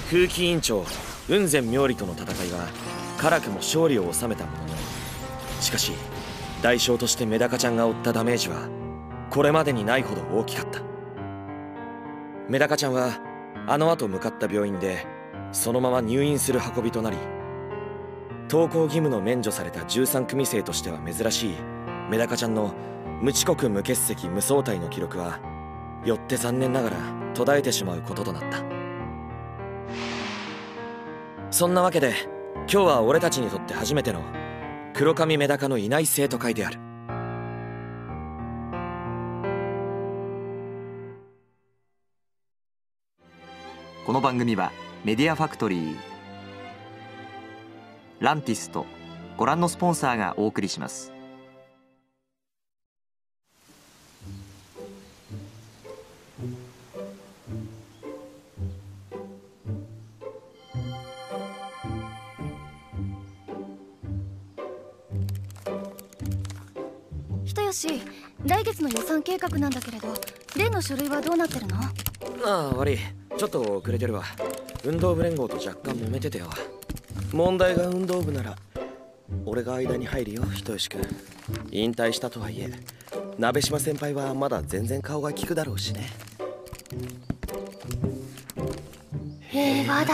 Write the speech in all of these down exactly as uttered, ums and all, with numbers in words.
空気委員長雲仙妙理との戦いは辛くも勝利を収めたものの、しかし代償としてメダカちゃんが負ったダメージはこれまでにないほど大きかった。メダカちゃんはあの後向かった病院でそのまま入院する運びとなり、登校義務の免除されたじゅうさん組生としては珍しいメダカちゃんの無遅刻無欠席無早退の記録はよって残念ながら途絶えてしまうこととなった。そんなわけで今日は俺たちにとって初めての黒髪メダカのいない生徒会である。 この番組はメディアファクトリー、ランティスとご覧のスポンサーがお送りします。 人吉、来月の予算計画なんだけれど、例の書類はどうなってるの？ ああ、悪い、ちょっと遅れてるわ。運動部連合と若干揉めててよ。問題が運動部なら俺が間に入るよ、人吉君。引退したとはいえ鍋島先輩はまだ全然顔が利くだろうしね。 平和だ。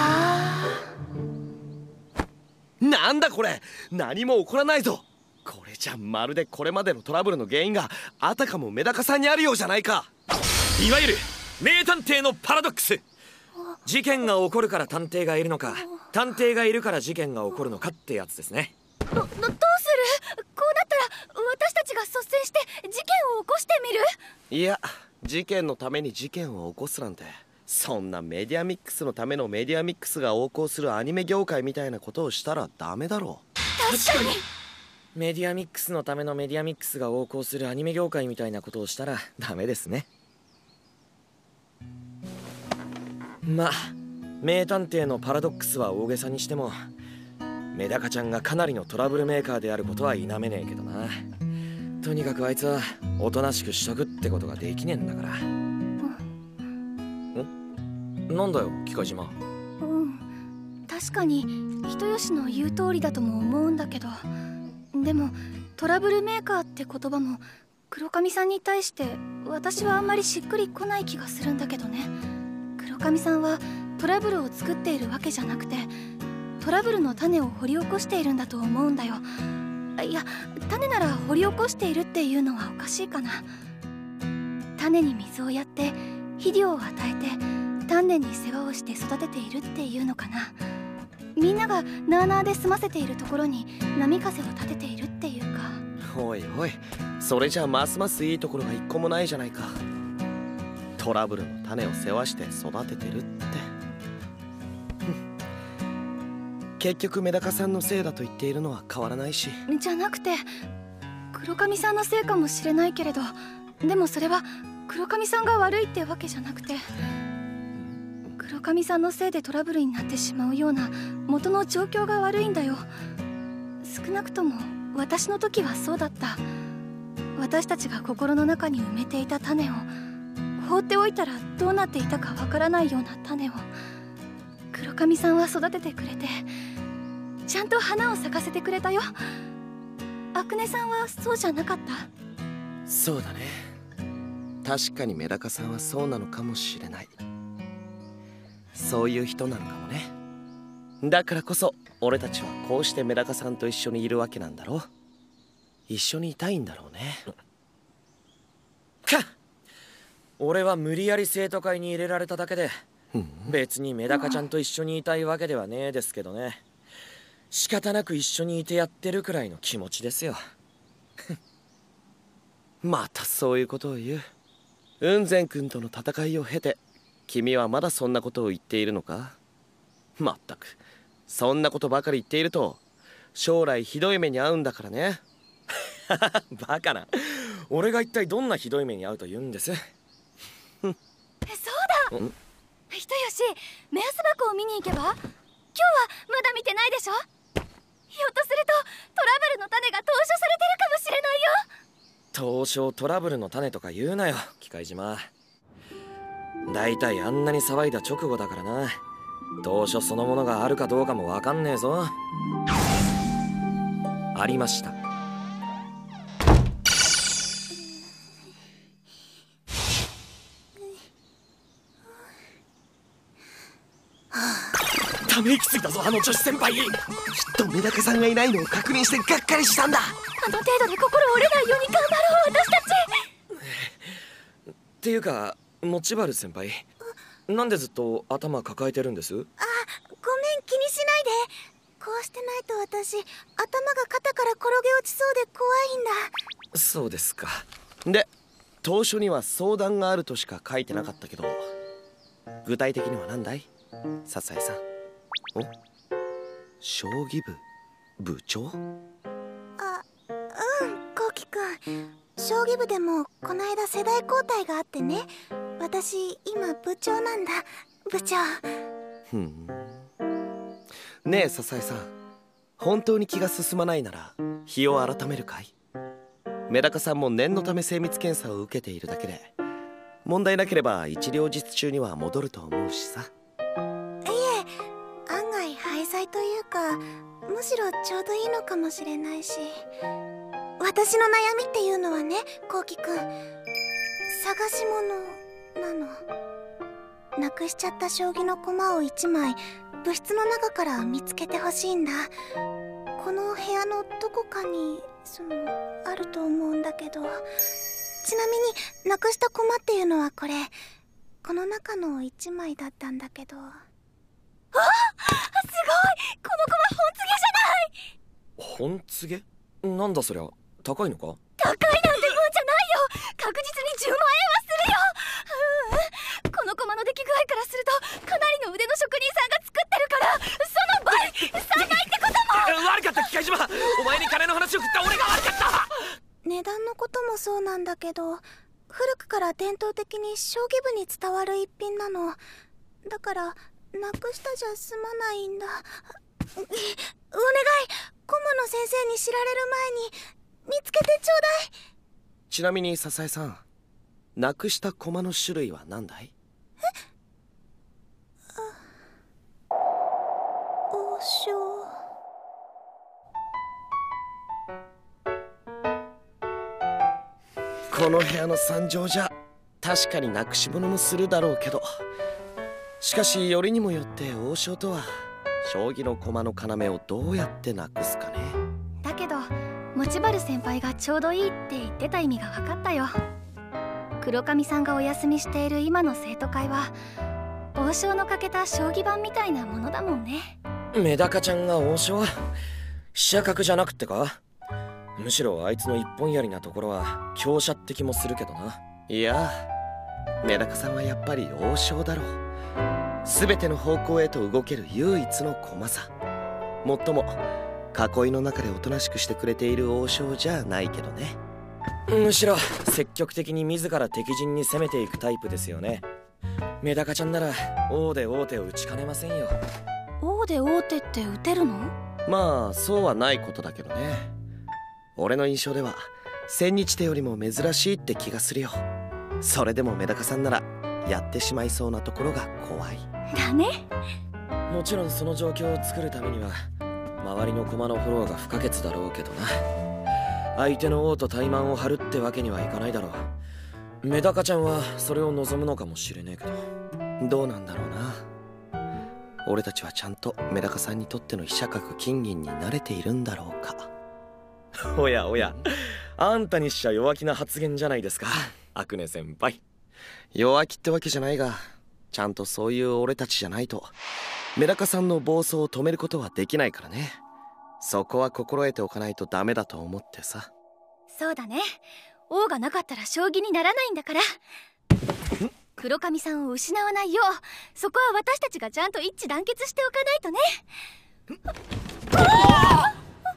なんだこれ、何も起こらないぞ。これじゃまるでこれまでのトラブルの原因があたかもメダカさんにあるようじゃないか。いわゆる名探偵のパラドックス。事件が起こるから探偵がいるのか、探偵がいるから事件が起こるのかってやつですね。 ど、ど、どうする？こうなったら私たちが率先して事件を起こしてみる？ いや、事件のために事件を起こすなんて、そんなメディアミックスのためのメディアミックスが横行するアニメ業界みたいなことをしたらダメだろう。 確かに。 メディアミックスのためのメディアミックスが横行するアニメ業界みたいなことをしたらダメですね。まあ名探偵のパラドックスは大げさにしても、メダカちゃんがかなりのトラブルメーカーであることは否めねえけどな。とにかくあいつはおとなしくしとくってことができねえんだから。ん？なんだよ機械島。 うん、確かに人吉の言う通りだとも思うんだけど、でもトラブルメーカーって言葉も黒髪さんに対して私はあんまりしっくりこない気がするんだけどね。黒髪さんはトラブルを作っているわけじゃなくて、トラブルの種を掘り起こしているんだと思うんだよ。いや、種なら掘り起こしているっていうのはおかしいかな。種に水をやって肥料を与えて丹念に世話をして育てているっていうのかな。みんながなあなあで済ませているところに波風を立てているっていうか。 おいおい、それじゃますますいいところが一個もないじゃないか。トラブルの種を世話して育ててるって。結局メダカさんのせいだと言っているのは変わらないし。 じゃなくて黒髪さんのせいかもしれないけれど、でもそれは黒髪さんが悪いってわけじゃなくて、黒髪さんのせいでトラブルになってしまうような元の状況が悪いんだよ。少なくとも私の時はそうだった。私たちが心の中に埋めていた種を、放っておいたらどうなっていたかわからないような種を黒髪さんは育ててくれて、ちゃんと花を咲かせてくれたよ。アクネさんはそうじゃなかった？ そうだね、確かにメダカさんはそうなのかもしれない。そういう人なのかもね。だからこそ俺たちはこうしてメダカさんと一緒にいるわけなんだろう。一緒にいたいんだろうね。かっ、俺は無理やり生徒会に入れられただけで、別にメダカちゃんと一緒にいたいわけではねえですけどね。仕方なく一緒にいてやってるくらいの気持ちですよ。またそういうことを言う。雲仙君との戦いを経て君はまだそんなことを言っているのか。まったくそんなことばかり言っていると将来ひどい目に遭うんだからね。バカな、俺が一体どんなひどい目に遭うと言うんです。 そうだ、人吉、目安箱を見に行けば。今日はまだ見てないでしょ。ひょっとするとトラブルの種が投書されてるかもしれないよ。 投書トラブルの種とか言うなよ機械島。だいたいあんなに騒いだ直後だからな。 当初そのものがあるかどうかもわかんねえぞ。ありました。 ため息ついたぞ、あの女子先輩。きっとメダカさんがいないのを確認してがっかりしたんだ。 あの程度で心折れないように頑張ろう、私たち。 っていうか、持原先輩、なんでずっと頭抱えてるんです？ あ、ごめん、気にしないで。こうしてないと私、頭が肩から転げ落ちそうで怖いんだ。 そうですか。で、当初には相談があるとしか書いてなかったけど、具体的には何だい、笹江さん。お、将棋部部長？ あ、うん、こうきくん。将棋部でもこの間世代交代があってね。私今部長なんだ、部長。 ふん。ねえ笹江さん、本当に気が進まないなら日を改めるかい？メダカさんも念のため精密検査を受けているだけで、問題なければ一両日中には戻ると思うしさ。 いえ、案外廃材というか、むしろちょうどいいのかもしれないし。私の悩みっていうのはね、こうきくん、探し物なの。なくしちゃった将棋の駒をいちまい部室の中から見つけてほしいんだ。この部屋のどこかにそのあると思うんだけど。ちなみになくした駒っていうのはこれ、この中のいちまいだったんだけど。あっ、すごい、この駒本告げじゃない。 本告げ？なんだそりゃ、高いのか？ 高いなんてもんじゃないよ。確実にじゅうまんえんはするよ。うん、この駒の出来具合からするとかなりの腕の職人さんが作ってるから、その倍さんばいってことも。 悪かった機械島、お前に金の話を振った俺が悪かった。 値段のこともそうなんだけど、古くから伝統的に将棋部に伝わる一品なの。だからなくしたじゃ済まないんだ。お願い、顧問の先生に知られる前に見つけてちょうだい。 ちなみに笹江さん、なくした駒の種類は何だい？ え？王将。 この部屋の惨状じゃ確かになくし物もするだろうけど、しかしよりにもよって王将とは将棋の駒の要をどうやってなくすかね。 だけど持原先輩がちょうどいいって言ってた意味が分かったよ。黒髪さんがお休みしている今の生徒会は王将の欠けた将棋盤みたいなものだもんね。 メダカちゃんが王将？飛車角じゃなくってか？むしろあいつの一本槍なところは強者って気もするけどな。 いや、メダカさんはやっぱり王将だろう。全ての方向へと動ける唯一の駒さ。もっとも囲いの中でおとなしくしてくれている王将じゃないけどね。 むしろ積極的に自ら敵陣に攻めていくタイプですよね。メダカちゃんなら王で王手を打ちかねませんよ。 王で王手って打てるの？ まあそうはないことだけどね。俺の印象では千日手よりも珍しいって気がするよ。それでもメダカさんならやってしまいそうなところが怖い。 だね。 もちろんその状況を作るためには周りの駒のフォローが不可欠だろうけどな。相手の王と怠慢を張るってわけにはいかないだろう。メダカちゃんはそれを望むのかもしれねえけど。 どうなんだろうな。俺たちはちゃんとメダカさんにとっての飛車角金銀に慣れているんだろうか。 おやおや、あんたにしちゃ弱気な発言じゃないですか、アクネ先輩。 弱気ってわけじゃないが、ちゃんとそういう俺たちじゃないとメダカさんの暴走を止めることはできないからね。そこは心得ておかないとダメだと思ってさ。 そうだね。王がなかったら将棋にならないんだから。黒髪さんを失わないよう、そこは私たちがちゃんと一致団結しておかないとね。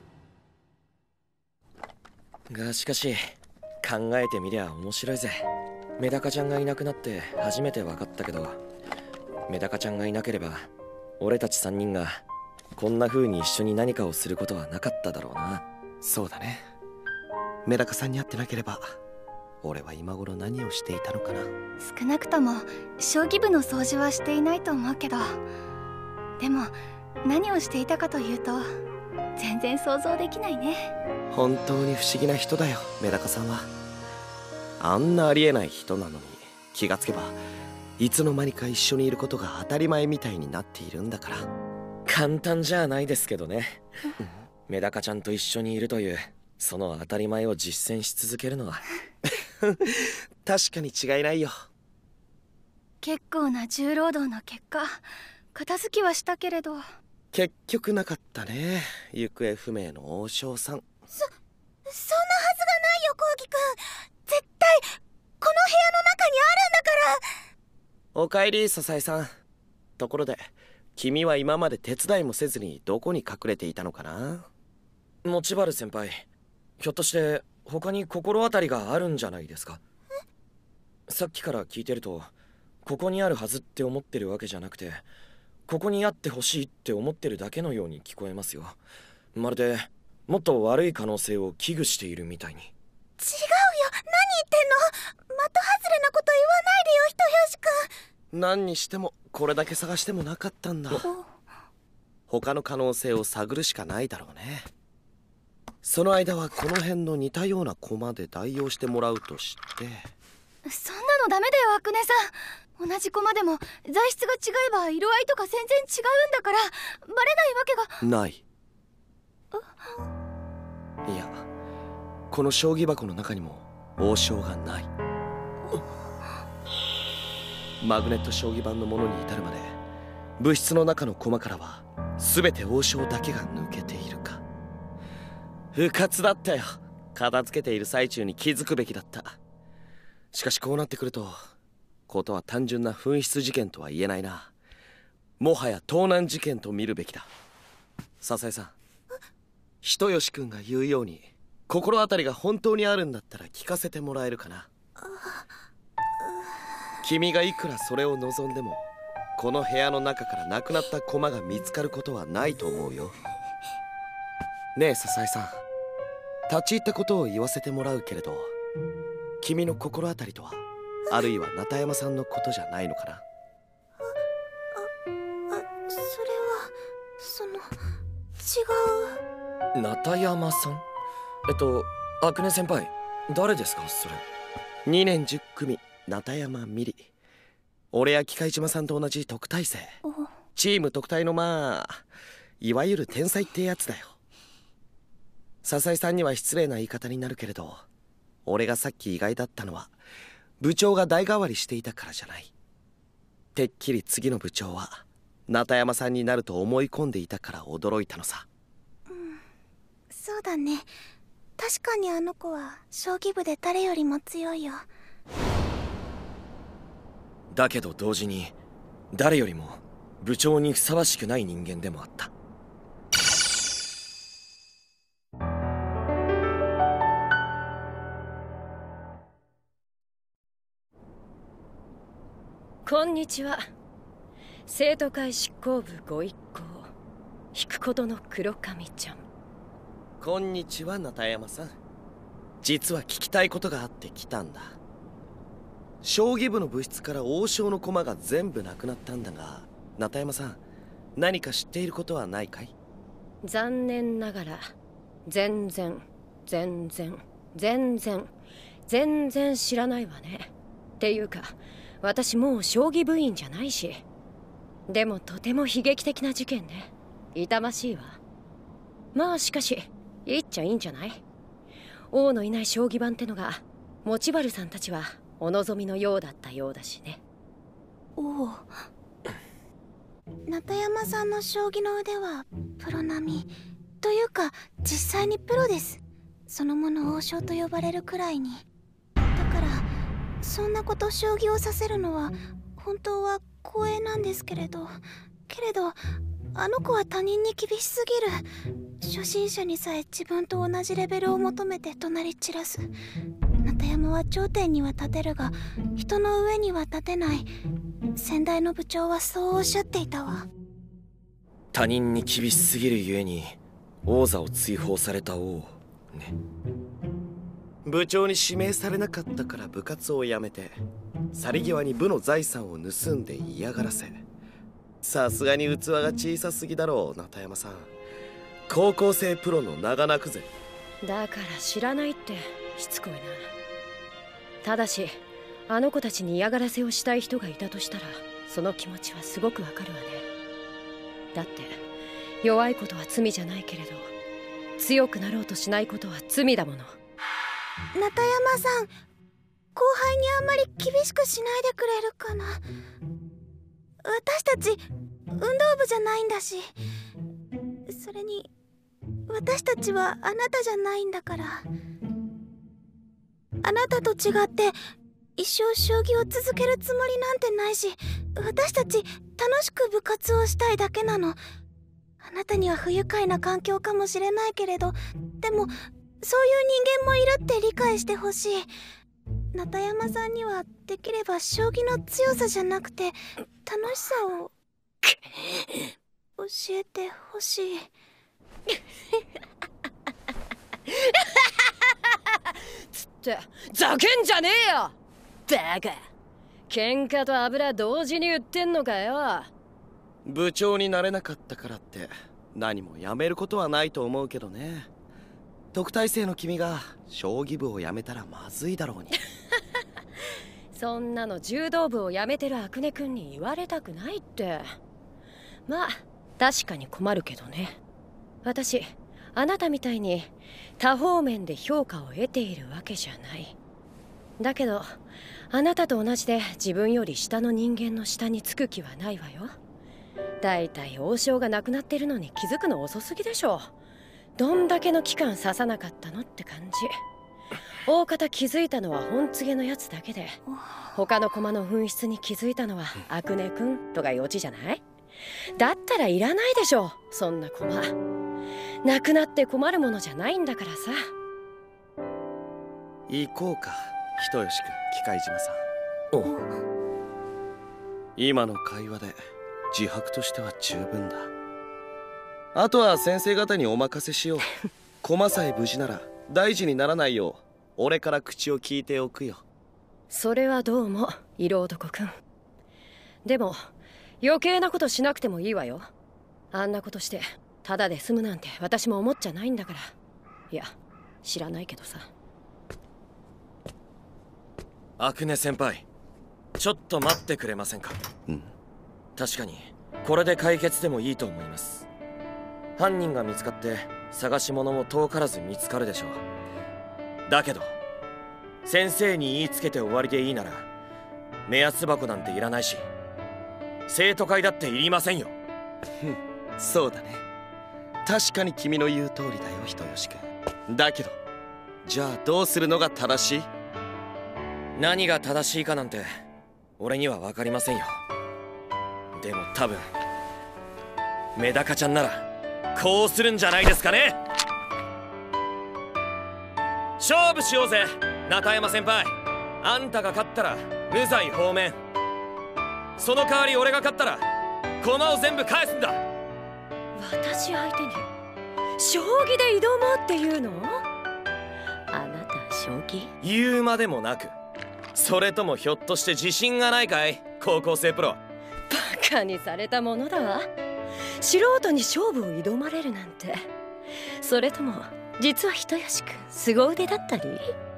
がしかし考えてみりゃ面白いぜ。メダカちゃんがいなくなって初めて分かったけど、メダカちゃんがいなければ俺たちさんにんがこんな風に一緒に何かをすることはなかっただろうな。 そうだね。メダカさんに会ってなければ俺は今頃何をしていたのかな。 少なくとも将棋部の掃除はしていないと思うけど、 でも何をしていたかというと全然想像できないね。 本当に不思議な人だよ、メダカさんは。あんなありえない人なのに気がつけばいつの間にか一緒にいることが当たり前みたいになっているんだから。 簡単じゃないですけどね。メダカちゃんと一緒にいるというその当たり前を実践し続けるのは確かに違いないよ。 結構な重労働の結果片付きはしたけれど結局なかったね、行方不明の王将さん。 そそんなはずがないよ、コウキくん。絶対この部屋の中にあるんだから。 おかえり、笹江さん。ところで君は今まで手伝いもせずにどこに隠れていたのかな？ 持原先輩、ひょっとして他に心当たりがあるんじゃないですか？さっきから聞いてるとここにあるはずって思ってるわけじゃなくてここにあってほしいって思ってるだけのように聞こえますよ。まるでもっと悪い可能性を危惧しているみたいに。 違うよ、何言ってんの。的外れなこと言わないでよ、人吉くん。 何にしてもこれだけ探してもなかったんだ。他の可能性を探るしかないだろうね。その間はこの辺の似たような駒で代用してもらうとして。 そんなのダメだよ、アクネさん。同じ駒でも材質が違えば色合いとか全然違うんだからバレないわけが。 ない。いや、この将棋箱の中にも王将がない。マグネット将棋盤のものに至るまで物質の中の駒からは全て王将だけが抜けているか。不活だったよ。片付けている最中に気づくべきだった。しかしこうなってくるとことは単純な紛失事件とは言えないな。もはや盗難事件と見るべきだ。笹江さん、人吉君が言うように心当たりが本当にあるんだったら聞かせてもらえるかな。君がいくらそれを望んでもこの部屋の中からなくなった駒が見つかることはないと思うよ。ねえ笹江さん、立ち入ったことを言わせてもらうけれど君の心当たりとはあるいは中山さんのことじゃないのかな。 あ、あ、それはその違う。 中山さん？えっとアクネ先輩、誰ですかそれ？ にねんじゅっ組中山美里。俺や機械島さんと同じ特待生。チーム特待のまあいわゆる天才ってやつだよ。笹井さんには失礼な言い方になるけれど俺がさっき意外だったのは部長が代替わりしていたからじゃない。てっきり次の部長は中山さんになると思い込んでいたから驚いたのさ。 うん、そうだね。確かにあの子は将棋部で誰よりも強いよ。 だけど同時に誰よりも部長にふさわしくない人間でもあった。 こんにちは。生徒会執行部ご一行引くことの黒髪ちゃん。 こんにちは中山さん。実は聞きたいことがあって来たんだ。将棋部の部室から王将の駒が全部なくなったんだが中山さん、何か知っていることはないかい？ 残念ながら全然全然全然全然知らないわね。っていうか私もう将棋部員じゃないし。でもとても悲劇的な事件ね。痛ましいわ。まあしかしいいっちゃいいんじゃない？王のいない将棋盤ってのが持原さんたちはお望みのようだったようだしね。 おお。中山さんの将棋の腕はプロ並みというか実際にプロです。そのもの王将と呼ばれるくらいに。だからそんなこと将棋をさせるのは本当は光栄なんですけれどけれどあの子は他人に厳しすぎる。初心者にさえ自分と同じレベルを求めて怒鳴り散らす。中山は頂点には立てるが人の上には立てない。先代の部長はそうおっしゃっていたわ。 他人に厳しすぎるゆえに王座を追放された王ね。 部長に指名されなかったから部活を辞めて去り際に部の財産を盗んで嫌がらせさすがに器が小さすぎだろう、中山さん。高校生プロの長泣くぜ。 だから知らないってしつこいな。ただしあの子たちに嫌がらせをしたい人がいたとしたら、その気持ちはすごくわかるわね。だって弱いことは罪じゃないけれど、強くなろうとしないことは罪だもの。 中山さん、後輩にあんまり厳しくしないでくれるかな。私たち運動部じゃないんだし、それに私たちはあなたじゃないんだから。あなたと違って一生将棋を続けるつもりなんてないし、私たち楽しく部活をしたいだけなの。あなたには不愉快な環境かもしれないけれど、でもそういう人間もいるって理解してほしい。中山さんにはできれば将棋の強さじゃなくて楽しさを教えてほしい。 つってざけんじゃねえよバカ。喧嘩と油同時に売ってんのかよ。 部長になれなかったからって何もやめることはないと思うけどね。特待生の君が将棋部をやめたらまずいだろうに。 そんなの柔道部をやめてるアクネ君に言われたくないって。まあ確かに困るけどね。私あなたみたいに多方面で評価を得ているわけじゃない。だけどあなたと同じで自分より下の人間の下につく気はないわよ。だいたい王将がなくなってるのに気づくの遅すぎでしょ。どんだけの期間刺さなかったのって感じ。大方気づいたのは本告げのやつだけで、他の駒の紛失に気づいたのはアクネ君とかいうオチじゃない？だったらいらないでしょ、そんな駒。なくなって困るものじゃないんだからさ。 行こうか、人吉君、機械島さん。お今の会話で自白としては十分だ。あとは先生方にお任せしよう。駒さえ無事なら大事にならないよう俺から口を聞いておくよ。 それはどうも色男くん。でも余計なことしなくてもいいわよ。あんなことしてただで済むなんて私も思っちゃないんだから。いや知らないけどさ。 アクネ先輩、ちょっと待ってくれませんか。 うん確かにこれで解決でもいいと思います。犯人が見つかって探し物も遠からず見つかるでしょう。だけど先生に言いつけて終わりでいいなら目安箱なんていらないし、生徒会だっていりませんよ。 そうだね、確かに君の言う通りだよ人吉君。だけどじゃあどうするのが正しい？ 何が正しいかなんて俺には分かりませんよ。でも多分メダカちゃんならこうするんじゃないですかね。勝負しようぜ中山先輩。あんたが勝ったら無罪放免、その代わり俺が勝ったら駒を全部返すんだ。 私相手に将棋で挑もうっていうの？あなた将棋？ 言うまでもなく。それともひょっとして自信がないかい高校生プロ。 バカにされたものだわ。素人に勝負を挑まれるなんて。それとも実は人吉くん凄腕だったり？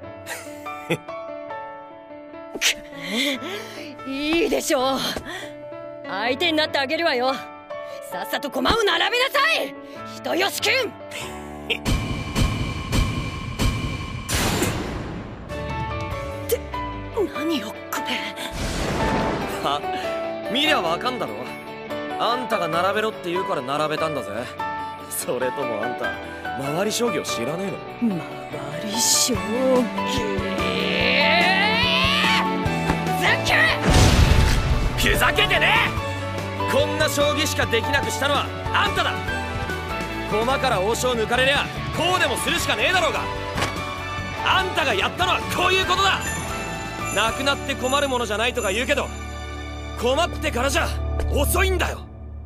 いいでしょう、相手になってあげるわよ。さっさと駒を並べなさい人吉くん。って何よこれ。 は見りゃわかんだろ。あんたが並べろって言うから並べたんだぜ。それともあんた回り将棋を知らねえの？ 回り将棋。 ふざけてねえ。こんな将棋しかできなくしたのはあんただ。駒から王将抜かれりゃこうでもするしかねえだろうが。あんたがやったのはこういうことだ。なくなって困るものじゃないとか言うけど、困ってからじゃ遅いんだよ。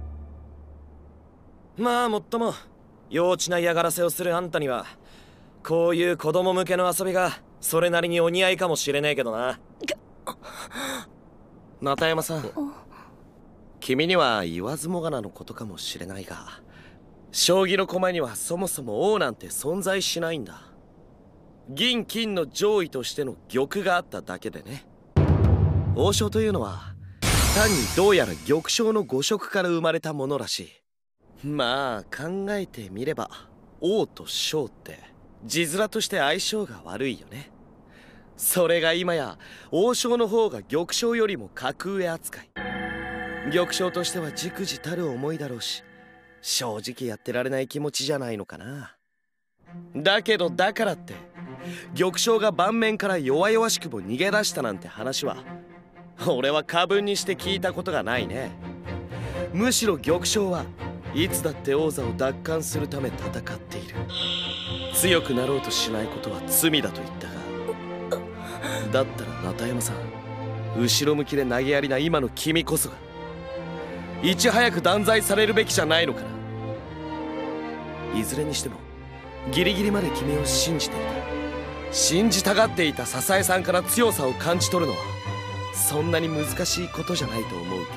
まあもっとも幼稚な嫌がらせをするあんたにはこういう子供向けの遊びがそれなりにお似合いかもしれねえけどな。 中山さん、 君には言わずもがなのことかもしれないが、将棋の駒にはそもそも王なんて存在しないんだ。銀金の上位としての玉があっただけでね。王将というのは単にどうやら玉将の誤色から生まれたものらしい。まあ考えてみれば王と将って字面として相性が悪いよね。それが今や王将の方が玉将よりも格上扱い。玉将としては忸怩たる思いだろうし、正直やってられない気持ちじゃないのかな。だけどだからって玉将が盤面から弱々しくも逃げ出したなんて話は俺は過分にして聞いたことがないね。むしろ玉将はいつだって王座を奪還するため戦っている。強くなろうとしないことは罪だと言ったが、だったら中山さん、後ろ向きで投げやりな今の君こそがいち早く断罪されるべきじゃないのかな。いずれにしてもギリギリまで君を信じていた、信じたがっていた笹江さんから強さを感じ取るのはそんなに難しいことじゃないと思うけどね。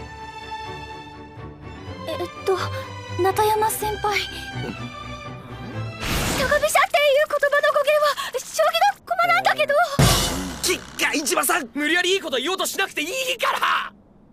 えっと中山先輩、人が飛車っていう言葉の語源は将棋の駒なんだけど。 き貝島さん、無理やりいいこと言おうとしなくていいから。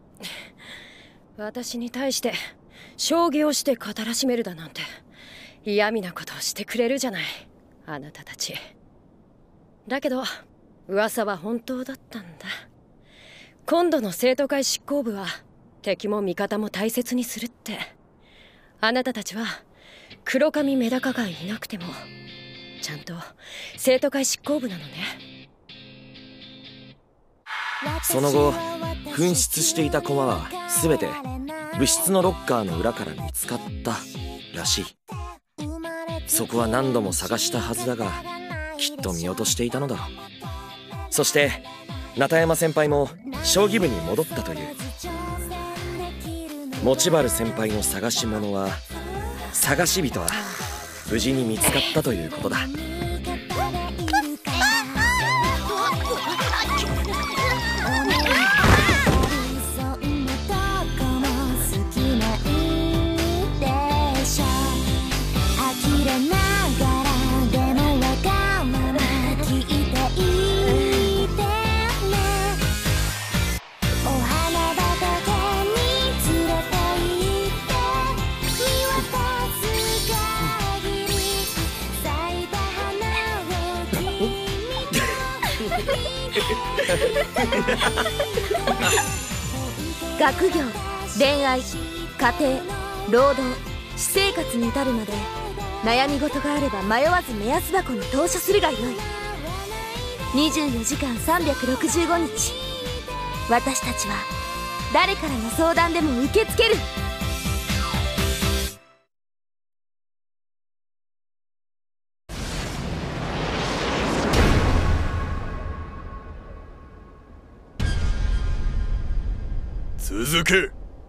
私に対して将棋をして語らしめるだなんて嫌味なことをしてくれるじゃない、あなたたち。だけど噂は本当だったんだ。今度の生徒会執行部は敵も味方も大切にするって。あなたたちは黒髪メダカがいなくてもちゃんと生徒会執行部なのね。 その後紛失していた駒は全て部室のロッカーの裏から見つかったらしい。そこは何度も探したはずだがきっと見落としていたのだろう。そして中山先輩も将棋部に戻ったという。持原先輩の探し物は探し人は無事に見つかったということだ。 学業、恋愛、家庭、労働、私生活に至るまで悩み事があれば迷わず目安箱に投書するがよい。にじゅうよじかんさんびゃくろくじゅうごにち、私たちは誰からの相談でも受け付ける。 続け。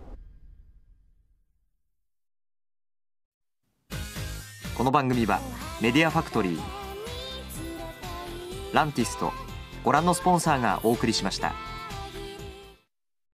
この番組はメディアファクトリー、ランティスト、ご覧のスポンサーがお送りしました。